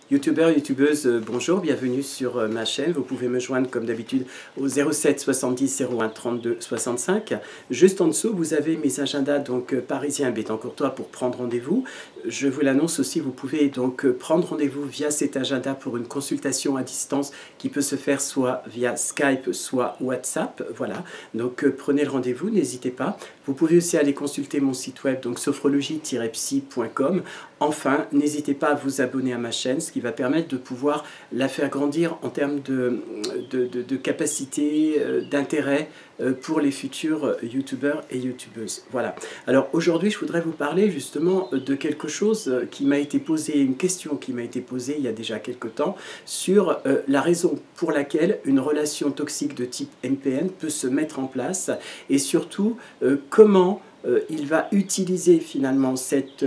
Youtubeurs, youtubeuses, bonjour, bienvenue sur ma chaîne. Vous pouvez me joindre comme d'habitude au 07 70 01 32 65. Juste en dessous, vous avez mes agendas donc parisiens Béthencourtois pour prendre rendez-vous. Je vous l'annonce aussi, vous pouvez donc prendre rendez-vous via cet agenda pour une consultation à distance qui peut se faire soit via Skype, soit WhatsApp. Voilà, donc prenez le rendez-vous, n'hésitez pas. Vous pouvez aussi aller consulter mon site web, donc sophrologie-psy.com. Enfin, n'hésitez pas à vous abonner à ma chaîne, ce qui va permettre de pouvoir la faire grandir en termes de capacité, d'intérêt pour les futurs youtubeurs et youtubeuses. Voilà. Alors aujourd'hui, je voudrais vous parler justement de quelque chose qui m'a été posé, une question qui m'a été posée il y a déjà quelque temps, sur la raison pour laquelle une relation toxique de type MPN peut se mettre en place et surtout comment il va utiliser finalement cette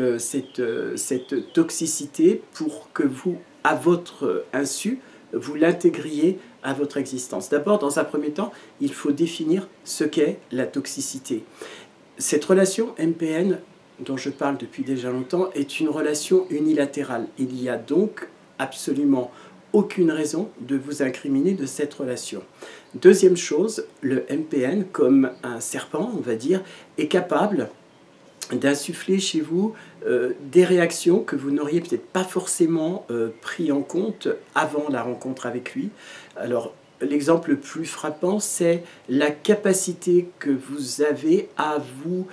toxicité pour que vous, à votre insu, vous l'intégriez à votre existence. D'abord, dans un premier temps, il faut définir ce qu'est la toxicité. Cette relation MPN, dont je parle depuis déjà longtemps, est une relation unilatérale. Il y a donc absolument aucune raison de vous incriminer de cette relation. Deuxième chose, le MPN, comme un serpent, on va dire, est capable d'insuffler chez vous des réactions que vous n'auriez peut-être pas forcément pris en compte avant la rencontre avec lui. Alors, l'exemple le plus frappant, c'est la capacité que vous avez à vous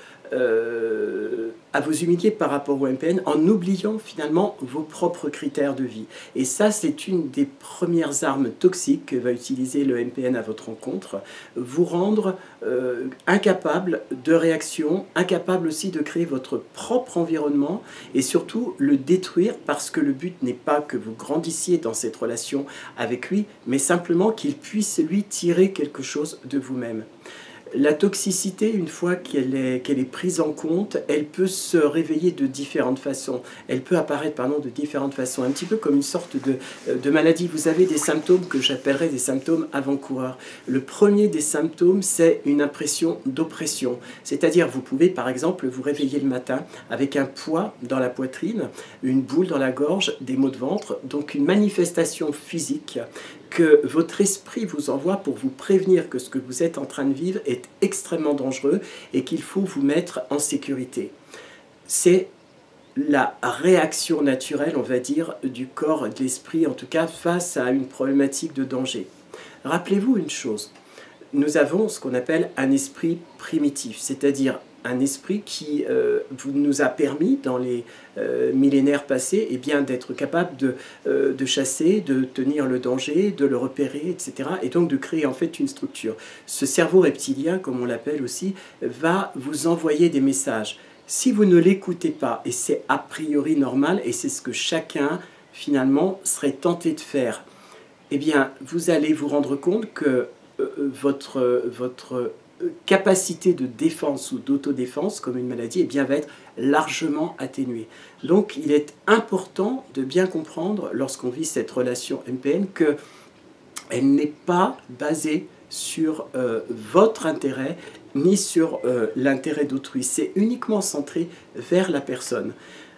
humilier par rapport au MPN en oubliant finalement vos propres critères de vie. Et ça, c'est une des premières armes toxiques que va utiliser le MPN à votre rencontre, vous rendre incapable de réaction, incapable aussi de créer votre propre environnement et surtout le détruire parce que le but n'est pas que vous grandissiez dans cette relation avec lui, mais simplement qu'il puisse lui tirer quelque chose de vous-même. La toxicité, une fois qu'elle est prise en compte, elle peut se réveiller de différentes façons. Elle peut apparaître de différentes façons, un petit peu comme une sorte de maladie. Vous avez des symptômes que j'appellerais des symptômes avant-coureurs. Le premier des symptômes, c'est une impression d'oppression. C'est-à-dire, vous pouvez par exemple vous réveiller le matin avec un poids dans la poitrine, une boule dans la gorge, des maux de ventre, donc une manifestation physique que votre esprit vous envoie pour vous prévenir que ce que vous êtes en train de vivre est extrêmement dangereux et qu'il faut vous mettre en sécurité. C'est la réaction naturelle, on va dire, du corps et de l'esprit, en tout cas, face à une problématique de danger. Rappelez-vous une chose, nous avons ce qu'on appelle un esprit primitif, c'est-à-dire un esprit qui nous a permis, dans les millénaires passés, d'être capable de chasser, de tenir le danger, de le repérer, etc. Et donc de créer en fait une structure. Ce cerveau reptilien, comme on l'appelle aussi, va vous envoyer des messages. Si vous ne l'écoutez pas, et c'est a priori normal, et c'est ce que chacun, finalement, serait tenté de faire, eh bien, vous allez vous rendre compte que votre capacité de défense ou d'autodéfense, comme une maladie, va être largement atténuée. Donc il est important de bien comprendre, lorsqu'on vit cette relation MPN, qu'elle n'est pas basée sur votre intérêt, ni sur l'intérêt d'autrui. C'est uniquement centré vers la personne.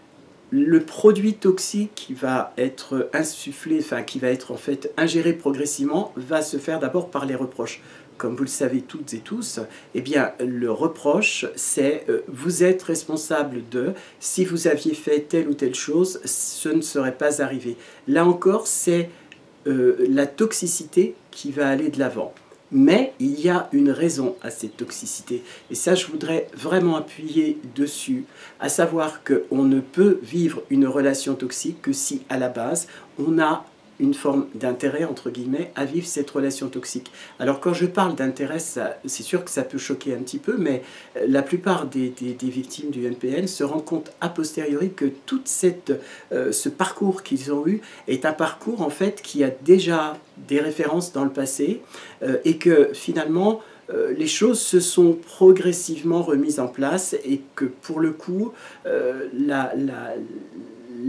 Le produit toxique qui va être insufflé, qui va être en fait ingéré progressivement, va se faire d'abord par les reproches. Comme vous le savez toutes et tous, le reproche, c'est vous êtes responsable de, si vous aviez fait telle ou telle chose, ce ne serait pas arrivé. Là encore, c'est la toxicité qui va aller de l'avant. Mais il y a une raison à cette toxicité. Et ça, je voudrais vraiment appuyer dessus, à savoir qu'on ne peut vivre une relation toxique que si, à la base, on a une forme d'intérêt, entre guillemets, à vivre cette relation toxique. Alors quand je parle d'intérêt, c'est sûr que ça peut choquer un petit peu, mais la plupart des victimes du MPN se rendent compte a posteriori que tout ce parcours qu'ils ont eu est un parcours en fait qui a déjà des références dans le passé et que finalement les choses se sont progressivement remises en place et que pour le coup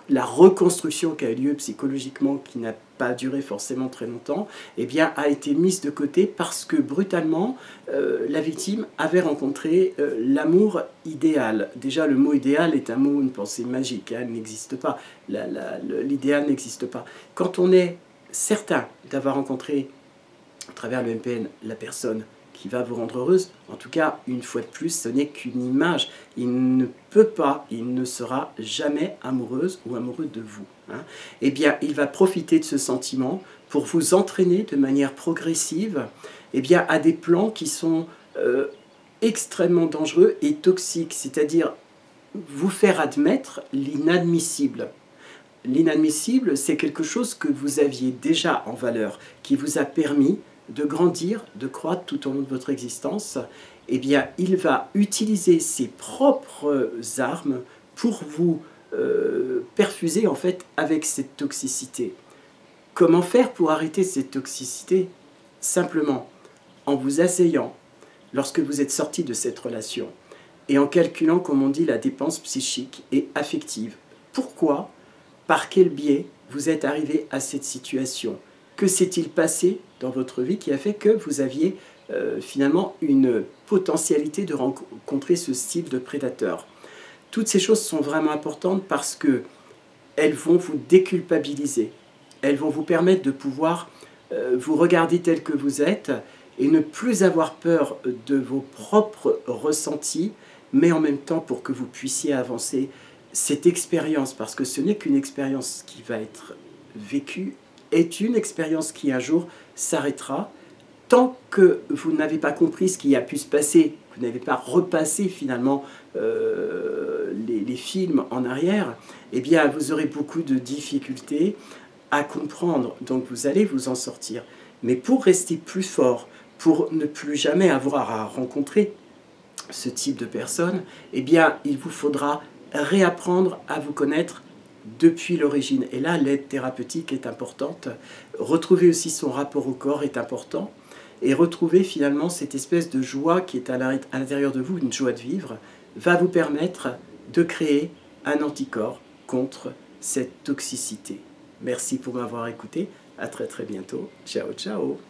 la reconstruction qui a eu lieu psychologiquement, qui n'a pas duré forcément très longtemps, eh bien, a été mise de côté parce que brutalement, la victime avait rencontré l'amour idéal. Déjà, le mot idéal est un mot, une pensée magique, hein, il n'existe pas. L'idéal n'existe pas. Quand on est certain d'avoir rencontré, à travers le MPN, la personne qui va vous rendre heureuse, en tout cas, une fois de plus, ce n'est qu'une image. Il ne peut pas, il ne sera jamais amoureuse ou amoureux de vous. Hein. Eh bien, il va profiter de ce sentiment pour vous entraîner de manière progressive, eh bien, à des plans qui sont extrêmement dangereux et toxiques, c'est-à-dire vous faire admettre l'inadmissible. L'inadmissible, c'est quelque chose que vous aviez déjà en valeur, qui vous a permis de grandir, de croître tout au long de votre existence. Eh bien, il va utiliser ses propres armes pour vous perfuser en fait avec cette toxicité. Comment faire pour arrêter cette toxicité? Simplement en vous asseyant lorsque vous êtes sorti de cette relation et en calculant, comme on dit, la dépense psychique et affective. Pourquoi? Par quel biais vous êtes arrivé à cette situation? Que s'est-il passé dans votre vie qui a fait que vous aviez finalement une potentialité de rencontrer ce style de prédateur? Toutes ces choses sont vraiment importantes parce qu'elles vont vous déculpabiliser. Elles vont vous permettre de pouvoir vous regarder tel que vous êtes et ne plus avoir peur de vos propres ressentis, mais en même temps pour que vous puissiez avancer cette expérience, parce que ce n'est qu'une expérience qui va être vécue, est une expérience qui un jour s'arrêtera. Tant que vous n'avez pas compris ce qui a pu se passer, vous n'avez pas repassé finalement les films en arrière, eh bien vous aurez beaucoup de difficultés à comprendre. Donc vous allez vous en sortir. Mais pour rester plus fort, pour ne plus jamais avoir à rencontrer ce type de personnes, eh bien il vous faudra réapprendre à vous connaître depuis l'origine. Et là, l'aide thérapeutique est importante. Retrouver aussi son rapport au corps est important. Et retrouver finalement cette espèce de joie qui est à l'intérieur de vous, une joie de vivre, va vous permettre de créer un anticorps contre cette toxicité. Merci pour m'avoir écouté. À très très bientôt. Ciao, ciao.